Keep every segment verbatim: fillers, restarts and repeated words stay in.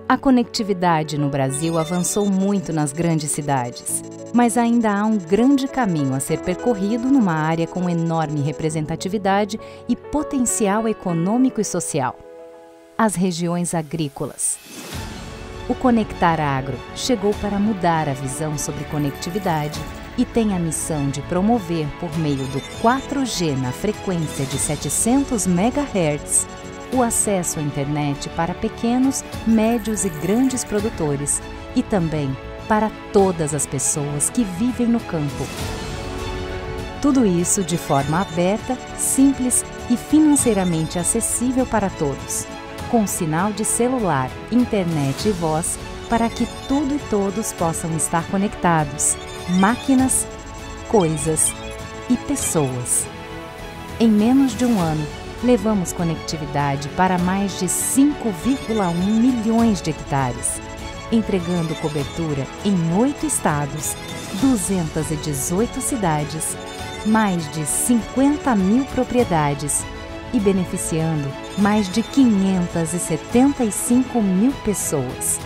A conectividade no Brasil avançou muito nas grandes cidades, mas ainda há um grande caminho a ser percorrido numa área com enorme representatividade e potencial econômico e social: as regiões agrícolas. O Conectar Agro chegou para mudar a visão sobre conectividade e tem a missão de promover, por meio do quatro G na frequência de setecentos megahertz, o acesso à internet para pequenos, médios e grandes produtores e também para todas as pessoas que vivem no campo. Tudo isso de forma aberta, simples e financeiramente acessível para todos, com sinal de celular, internet e voz para que tudo e todos possam estar conectados, máquinas, coisas e pessoas. Em menos de um ano, levamos conectividade para mais de cinco vírgula um milhões de hectares, entregando cobertura em oito estados, duzentas e dezoito cidades, mais de cinquenta mil propriedades e beneficiando mais de quinhentas e setenta e cinco mil pessoas.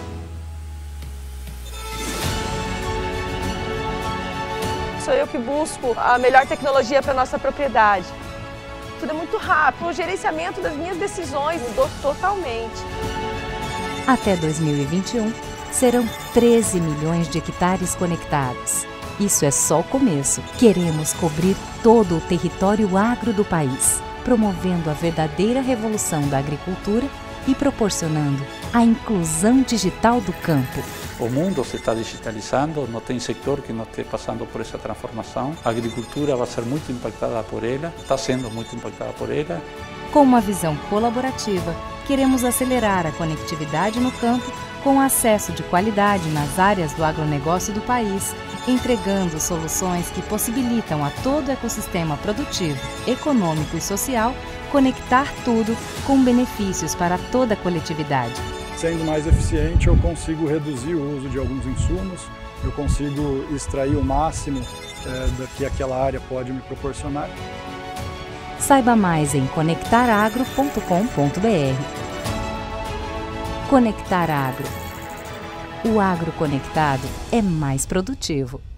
Sou eu que busco a melhor tecnologia para a nossa propriedade. Tudo é muito rápido, o gerenciamento das minhas decisões mudou totalmente. Até dois mil e vinte e um, serão treze milhões de hectares conectados. Isso é só o começo. Queremos cobrir todo o território agro do país, promovendo a verdadeira revolução da agricultura e proporcionando a inclusão digital do campo. O mundo se está digitalizando, não tem setor que não esteja passando por essa transformação. A agricultura vai ser muito impactada por ela, está sendo muito impactada por ela. Com uma visão colaborativa, queremos acelerar a conectividade no campo com acesso de qualidade nas áreas do agronegócio do país, entregando soluções que possibilitam a todo o ecossistema produtivo, econômico e social conectar tudo com benefícios para toda a coletividade. Sendo mais eficiente, eu consigo reduzir o uso de alguns insumos, eu consigo extrair o máximo é, do que aquela área pode me proporcionar. Saiba mais em conectar agro ponto com ponto br. Conectar Agro. O agro conectado é mais produtivo.